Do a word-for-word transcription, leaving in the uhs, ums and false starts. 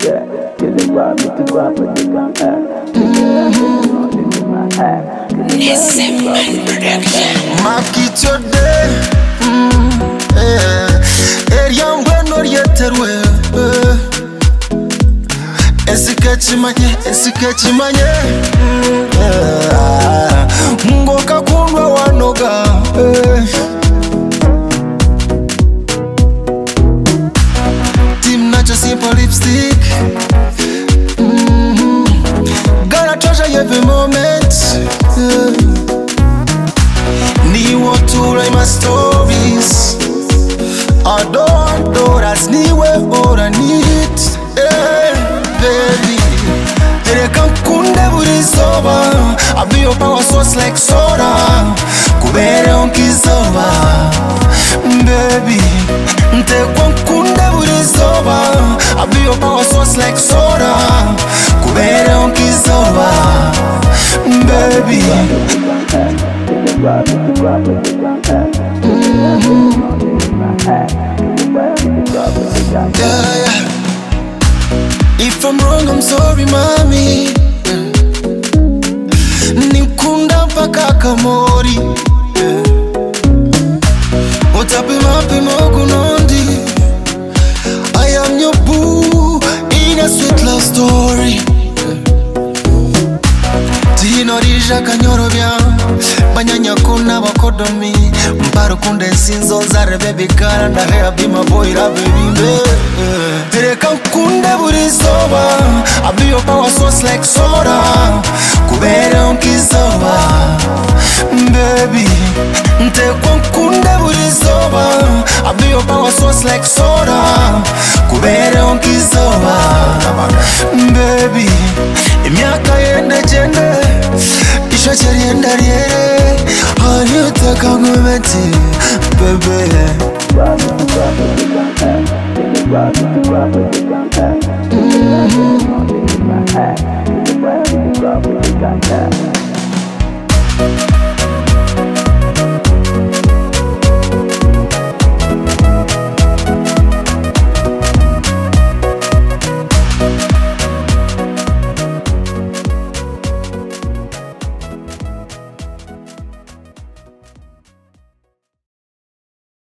Market your day, area bueno yeterwe. Esikachimanye, esikachimanye. Ngoka kundwa wanoga. Team Nacho simple lipstick. Gotta treasure every moment. Ni want to write my stories. I don't know that's anywhere all I need. Hey, baby, they come kunde buri soba. I be your power source like soda. Kubere on kisoba, baby. They come kunde buri soba. I be your power source like soda. Kubere on kisoba, baby. Yeah, yeah. If I'm wrong, I'm sorry, mommy. Nikunda mpaka kamori. Utapi mapi mogunondi. I am your boo in a sweet love story. Tino rija kanyoro bya banyanya kuna bakodomi mparo kunde sinzo zare baby kara na hair be my boy la baby. Tereka kunde buri soba. I be your power source like soda. Kubere on kisoba, baby. Tereka kunde buri soba. I be your power source like soda. Kubere on kisoba, baby. Imyaka yende jende isha cheri yenda riere. Hani utaka ngumeti, baby. Mm-hmm.